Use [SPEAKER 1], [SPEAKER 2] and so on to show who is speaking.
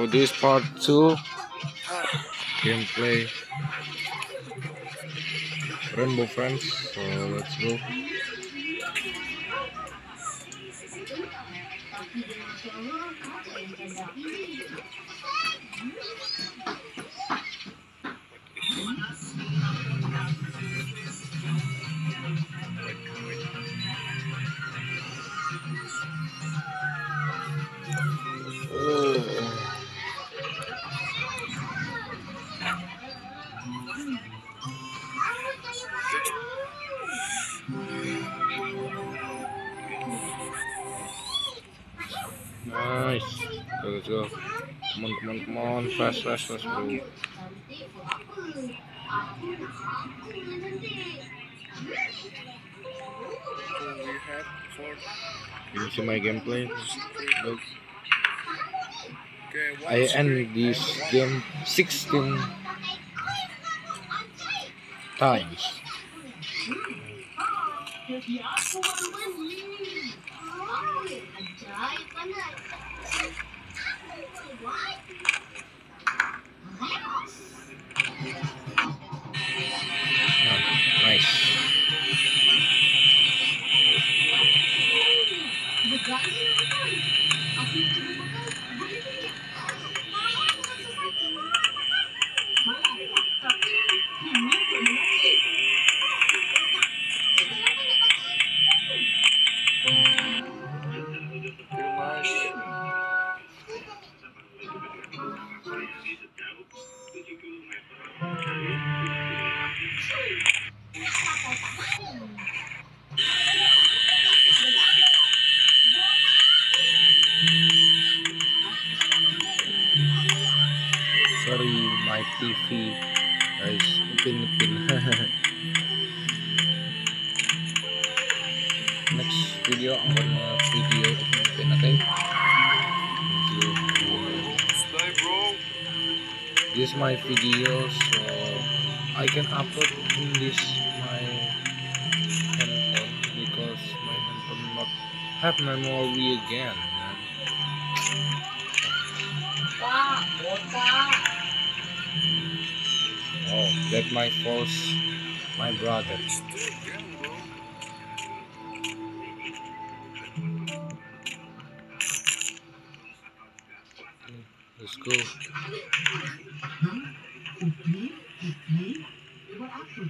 [SPEAKER 1] So this part 2 gameplay Rainbow Friends. So let's go. Nice. Let's go. Come on. Fast, bro. Can you see my gameplay? Look. I end this game 16 times. Nice. Sorry, my TV guys, upin. Next video I'm gonna video upin, okay? This is my video, so I can upload in this my handphone because my handphone not have memory again. Oh, that my fault, my brother. Let's go.